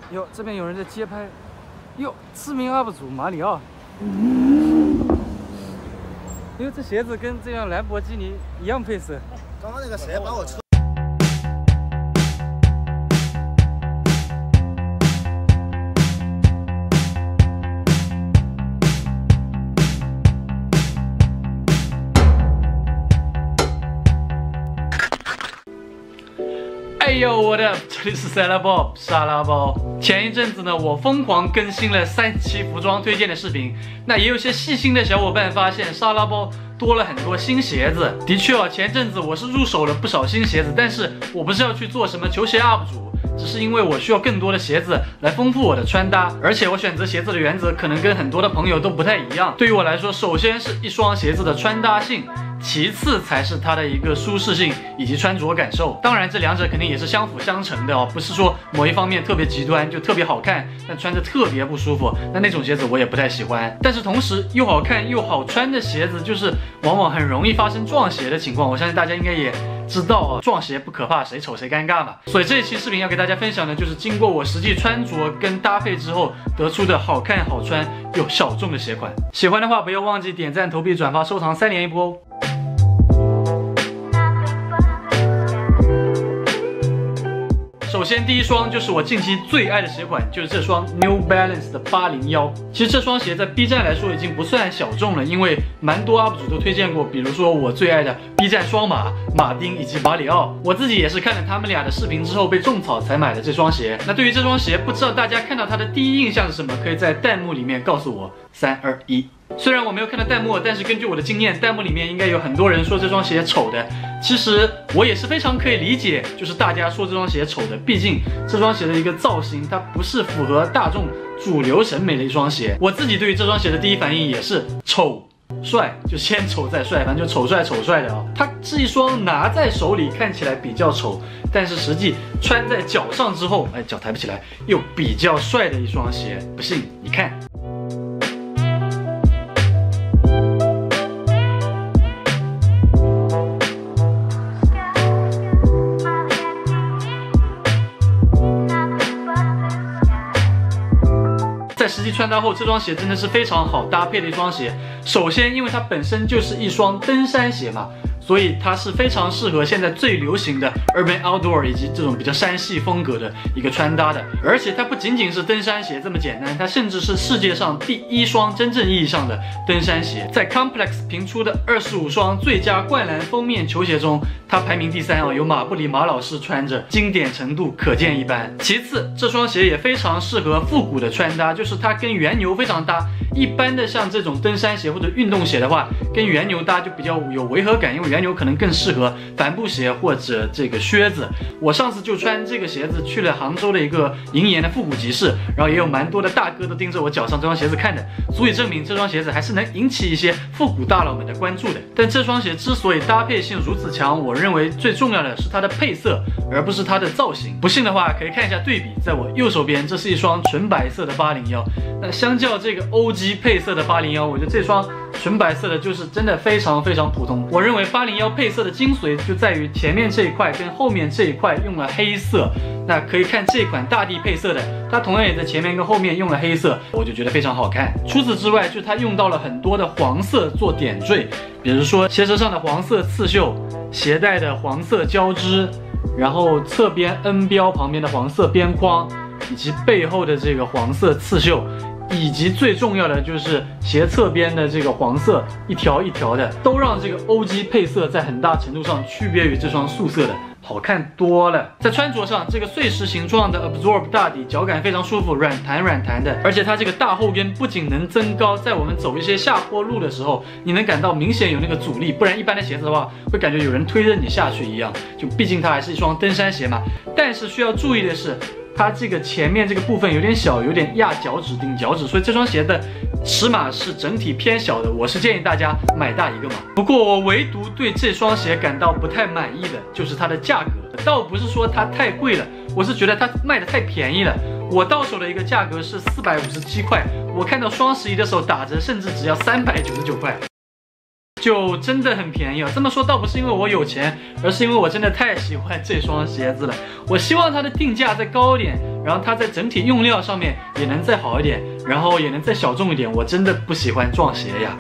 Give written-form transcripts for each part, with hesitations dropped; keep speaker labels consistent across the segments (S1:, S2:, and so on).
S1: 哟，这边有人在街拍。哟，知名 UP 主马里奥。哟，这鞋子跟这辆兰博基尼一样配色。
S2: 刚刚那个谁把我车。
S3: 哎呦我的，这里是沙拉包沙拉包。前一阵子呢，我疯狂更新了3期服装推荐的视频，那也有些细心的小伙伴发现沙拉包多了很多新鞋子。的确啊，前阵子我是入手了不少新鞋子，但是我不是要去做什么球鞋 UP 主。 只是因为我需要更多的鞋子来丰富我的穿搭，而且我选择鞋子的原则可能跟很多的朋友都不太一样。对于我来说，首先是一双鞋子的穿搭性，其次才是它的一个舒适性以及穿着感受。当然，这两者肯定也是相辅相成的哦，不是说某一方面特别极端就特别好看，但穿着特别不舒服，那种鞋子我也不太喜欢。但是同时又好看又好穿的鞋子，就是往往很容易发生撞鞋的情况。我相信大家应该也 知道啊，撞鞋不可怕，谁丑谁尴尬嘛。所以这一期视频要给大家分享的就是经过我实际穿着跟搭配之后得出的好看、好穿又小众的鞋款。喜欢的话不要忘记点赞、投币、转发、收藏，3连一波哦。 首先，第一双就是我近期最爱的鞋款，就是这双 New Balance 的801。其实这双鞋在 B 站来说已经不算小众了，因为蛮多 UP 主都推荐过，比如说我最爱的 B 站双马马丁以及马里奥。我自己也是看了他们俩的视频之后被种草才买的这双鞋。那对于这双鞋，不知道大家看到它的第一印象是什么？可以在弹幕里面告诉我。3、2、1。 虽然我没有看到弹幕，但是根据我的经验，弹幕里面应该有很多人说这双鞋丑的。其实我也是非常可以理解，就是大家说这双鞋丑的，毕竟这双鞋的一个造型，它不是符合大众主流审美的一双鞋。我自己对于这双鞋的第一反应也是丑帅，就先丑再帅，反正就丑帅的啊。它是一双拿在手里看起来比较丑，但是实际穿在脚上之后，脚抬不起来，又比较帅的一双鞋。不信你看。 在实际穿搭后，这双鞋真的是非常好搭配的一双鞋。首先，因为它本身就是一双登山鞋嘛，所以它是非常适合现在最流行的 urban outdoor 以及这种比较山系风格的一个穿搭的。而且它不仅仅是登山鞋这么简单，它甚至是世界上第1双真正意义上的登山鞋。在 Complex 评出的25双最佳灌篮封面球鞋中，它排名第3啊，由马布里马老师穿着，经典程度可见一斑。其次，这双鞋也非常适合复古的穿搭，就是它跟原牛非常搭。一般的像这种登山鞋或者运动鞋的话，跟原牛搭就比较有违和感，因为原牛可能更适合帆布鞋或者这个靴子。我上次就穿这个鞋子去了杭州的一个银岩的复古集市，然后也有蛮多的大哥都盯着我脚上这双鞋子看的，足以证明这双鞋子还是能引起一些复古大佬们的关注的。但这双鞋之所以搭配性如此强，我认为最重要的是它的配色，而不是它的造型。不信的话，可以看一下对比，在我右手边，这是一双纯白色的801。那相较这个 OG 配色的801，我觉得这双纯白色的就是真的非常普通。我认为801配色的精髓就在于前面这一块跟后面这一块用了黑色。那可以看这款大地配色的，它同样也在前面跟后面用了黑色，我就觉得非常好看。除此之外，就它用到了很多的黄色做点缀，比如说鞋舌上的黄色刺绣，鞋带的黄色交织，然后侧边 N 标旁边的黄色边框，以及背后的这个黄色刺绣。 以及最重要的就是鞋侧边的这个黄色一条一条的，都让这个 OG 配色在很大程度上区别于这双素色的，好看多了。在穿着上，这个碎石形状的 Absorb 大底，脚感非常舒服，软弹的。而且它这个大后跟不仅能增高，在我们走一些下坡路的时候，你能感到明显有那个阻力，不然一般的鞋子的话，会感觉有人推着你下去一样。就毕竟它还是一双登山鞋嘛。但是需要注意的是， 它这个前面这个部分有点小，有点压脚趾、顶脚趾，所以这双鞋的尺码是整体偏小的。我是建议大家买大一个码。不过我唯独对这双鞋感到不太满意的就是它的价格，倒不是说它太贵了，我是觉得它卖的太便宜了。我到手的一个价格是457块，我看到双11的时候打折，甚至只要399块。 就真的很便宜啊。这么说倒不是因为我有钱，而是因为我真的太喜欢这双鞋子了。我希望它的定价再高一点，然后它在整体用料上面也能再好一点，然后也能再小众一点。我真的不喜欢撞鞋呀。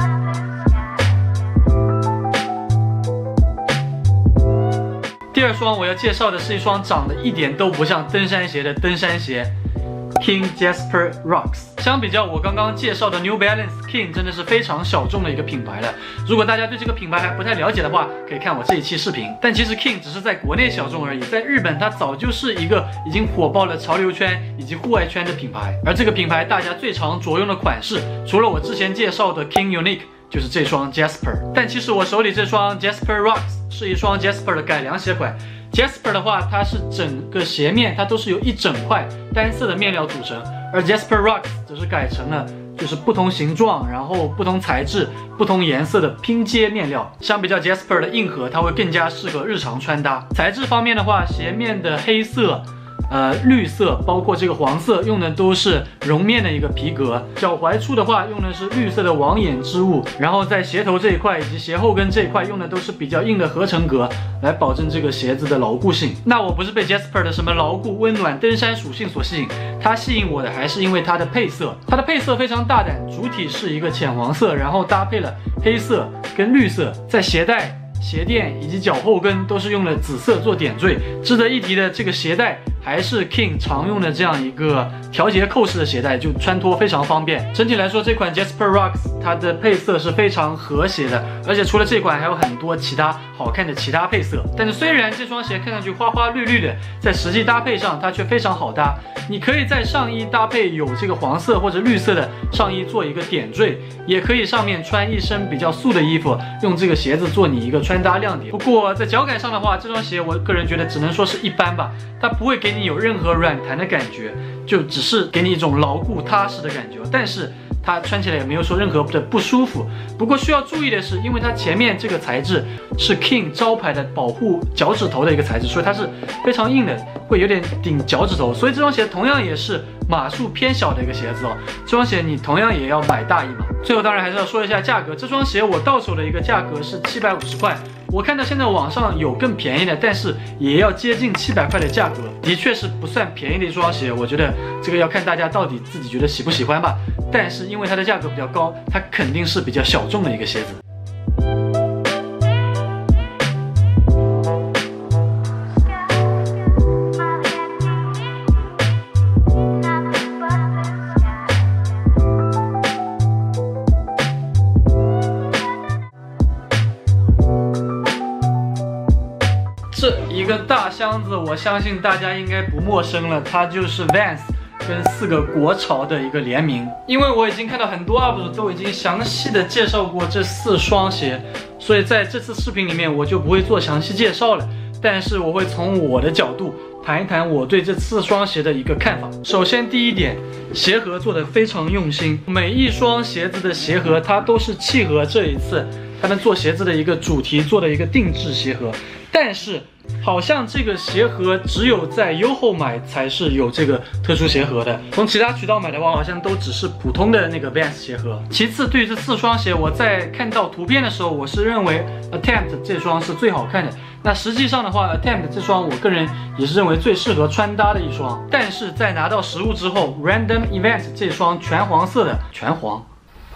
S3: 第二双我要介绍的是一双长得一点都不像登山鞋的登山鞋 ，King Jasper Rocks。相比较我刚刚介绍的 New Balance，King 真的是非常小众的一个品牌了。如果大家对这个品牌还不太了解的话，可以看我这一期视频。但其实 King 只是在国内小众而已，在日本它早就是一个已经火爆了潮流圈以及户外圈的品牌。而这个品牌大家最常着用的款式，除了我之前介绍的 King Unique，就是这双 Jasper。但其实我手里这双 Jasper Rocks 是一双 Jasper 的改良鞋款。Jasper 的话，它是整个鞋面它都是由一整块单色的面料组成，而 Jasper Rocks 则是改成了就是不同形状，然后不同材质、不同颜色的拼接面料。相比较 Jasper 的硬核，它会更加适合日常穿搭。材质方面的话，鞋面的黑色、绿色，包括这个黄色，用的都是绒面的一个皮革。脚踝处的话，用的是绿色的网眼织物，然后在鞋头这一块以及鞋后跟这一块用的都是比较硬的合成革，来保证这个鞋子的牢固性。那我不是被 Jasper 的什么牢固、温暖、登山属性所吸引，它吸引我的还是因为它的配色。它的配色非常大胆，主体是一个浅黄色，然后搭配了黑色跟绿色，在鞋带、鞋垫以及脚后跟都是用了紫色做点缀。值得一提的，这个鞋带还是 King 常用的这样一个调节扣式的鞋带，就穿脱非常方便。整体来说，这款 Jasper Rocks 它的配色是非常和谐的，而且除了这款还有很多其他好看的其他配色。但是虽然这双鞋看上去花花绿绿的，在实际搭配上它却非常好搭。你可以在上衣搭配有这个黄色或者绿色的上衣做一个点缀，也可以上面穿一身比较素的衣服，用这个鞋子做你一个穿搭亮点。不过在脚感上的话，这双鞋我个人觉得只能说是一般吧，它不会给你有任何软弹的感觉，就只是给你一种牢固踏实的感觉。但是它穿起来也没有说任何的不舒服。不过需要注意的是，因为它前面这个材质是 King 招牌的保护脚趾头的一个材质，所以它是非常硬的，会有点顶脚趾头。所以这双鞋同样也是码数偏小的一个鞋子哦。这双鞋你同样也要买大一码。最后当然还是要说一下价格，这双鞋我到手的一个价格是750块。我看到现在网上有更便宜的，但是也要接近700块的价格，的确是不算便宜的一双鞋。我觉得这个要看大家到底自己觉得喜不喜欢吧。但是因为它的价格比较高，它肯定是比较小众的一个鞋子。这一个大箱子，我相信大家应该不陌生了，它就是 Vans 跟4个国潮的一个联名。因为我已经看到很多 UP 主都已经详细的介绍过这4双鞋，所以在这次视频里面我就不会做详细介绍了，但是我会从我的角度谈一谈我对这4双鞋的一个看法。首先第一点，鞋盒做得非常用心，每一双鞋子的鞋盒它都是契合这一次他们做鞋子的一个主题做的一个定制鞋盒。但是好像这个鞋盒只有在YOHO买才是有这个特殊鞋盒的，从其他渠道买的话好像都只是普通的那个 Vans 鞋盒。其次，对于这4双鞋，我在看到图片的时候，我是认为 Attempt 这双是最好看的。那实际上的话 ，Attempt 这双我个人也是认为最适合穿搭的一双。但是在拿到实物之后 ，Random Event 这双全黄色的全黄。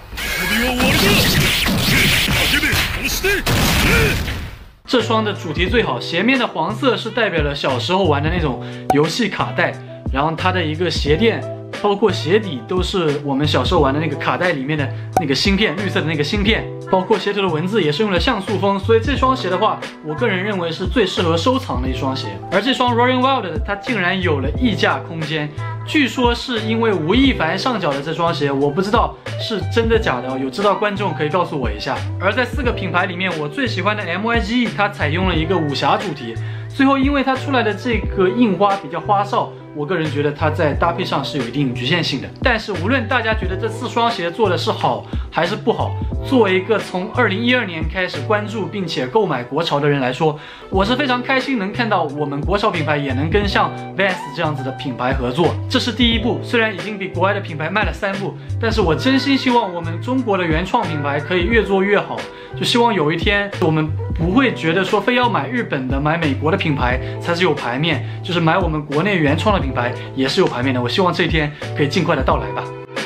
S3: 这双的主题最好，鞋面的黄色是代表了小时候玩的那种游戏卡带，然后它的一个鞋垫，包括鞋底都是我们小时候玩的那个卡带里面的那个芯片，绿色的那个芯片，包括鞋头的文字也是用了像素风，所以这双鞋的话，我个人认为是最适合收藏的一双鞋。而这双 Roaring Wild 的它竟然有了溢价空间，据说是因为吴亦凡上脚的这双鞋，我不知道是真的假的，有知道观众可以告诉我一下。而在4个品牌里面，我最喜欢的 MYGE 它采用了一个武侠主题，最后因为它出来的这个印花比较花哨， 我个人觉得它在搭配上是有一定局限性的。但是无论大家觉得这4双鞋做的是好还是不好，作为一个从2012年开始关注并且购买国潮的人来说，我是非常开心能看到我们国潮品牌也能跟像 Vans 这样子的品牌合作，这是第一步。虽然已经比国外的品牌迈了3步，但是我真心希望我们中国的原创品牌可以越做越好。就希望有一天我们不会觉得说非要买日本的、买美国的品牌才是有牌面，就是买我们国内原创的品牌也是有牌面的。我希望这一天可以尽快的到来吧。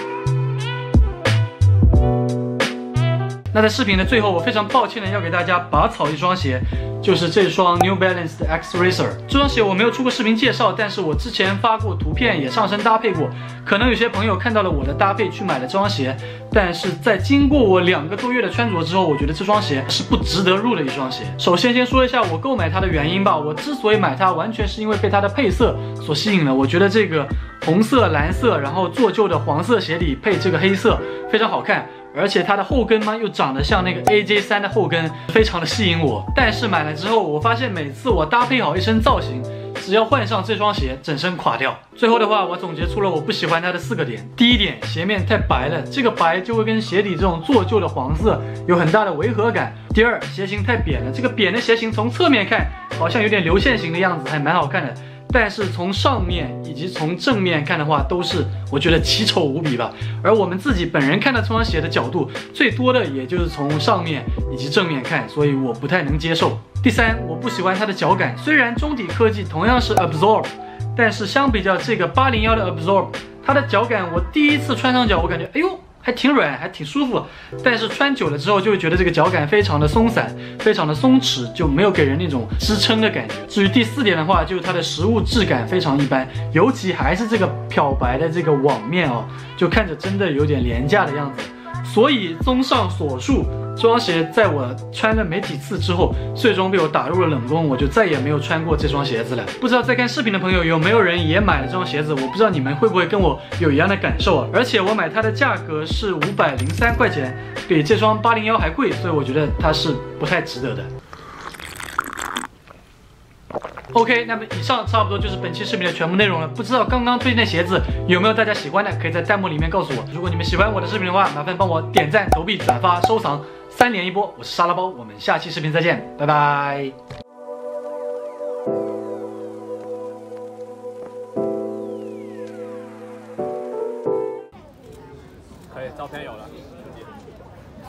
S3: 那在视频的最后，我非常抱歉的要给大家拔草一双鞋，就是这双 New Balance 的 X Racer。这双鞋我没有出过视频介绍，但是我之前发过图片，也上身搭配过。可能有些朋友看到了我的搭配去买了这双鞋，但是在经过我2个多月的穿着之后，我觉得这双鞋是不值得入的一双鞋。首先先说一下我购买它的原因吧。我之所以买它，完全是因为被它的配色所吸引了。我觉得这个红色、蓝色，然后做旧的黄色鞋底配这个黑色，非常好看。而且它的后跟嘛，又长得像那个 AJ3 的后跟，非常的吸引我。但是买了之后，我发现每次我搭配好一身造型，只要换上这双鞋，整身垮掉。最后的话，我总结出了我不喜欢它的4个点。第一点，鞋面太白了，这个白就会跟鞋底这种做旧的黄色有很大的违和感。第二，鞋型太扁了，这个扁的鞋型从侧面看好像有点流线型的样子，还蛮好看的。但是从上面以及从正面看的话，都是我觉得奇丑无比吧。而我们自己本人看到这双鞋的角度，最多的也就是从上面以及正面看，所以我不太能接受。第三，我不喜欢它的脚感，虽然中底科技同样是 Absorb， 但是相比较这个801的 Absorb， 它的脚感，我第一次穿上脚，我感觉哎呦，还挺软，还挺舒服。但是穿久了之后，就会觉得这个脚感非常的松散，非常的松弛，就没有给人那种支撑的感觉。至于第4点的话，就是它的实物质感非常一般，尤其还是这个漂白的这个网面哦，就看着真的有点廉价的样子。所以综上所述，这双鞋在我穿了没几次之后，最终被我打入了冷宫，我就再也没有穿过这双鞋子了。不知道在看视频的朋友有没有人也买了这双鞋子？我不知道你们会不会跟我有一样的感受啊？而且我买它的价格是503块钱，比这双801还贵，所以我觉得它是不太值得的。OK， 那么以上差不多就是本期视频的全部内容了。不知道刚刚推荐的鞋子有没有大家喜欢的，可以在弹幕里面告诉我。如果你们喜欢我的视频的话，麻烦帮我点赞、投币、转发、收藏，3连一波。我是沙拉包，我们下期视频再见，拜拜。
S2: 可以，照片有了。